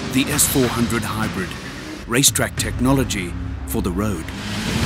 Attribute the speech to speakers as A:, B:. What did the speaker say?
A: The S400 Hybrid, racetrack technology for the road.